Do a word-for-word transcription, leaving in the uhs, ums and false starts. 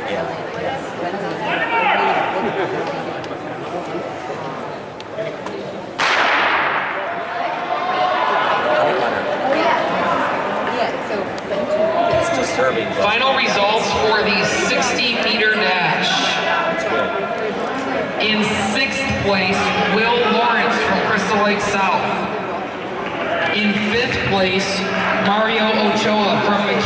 Final results for the sixty meter dash. In sixth place, Will Lawrence from Crystal Lake South. In fifth place, Mario Ochoa from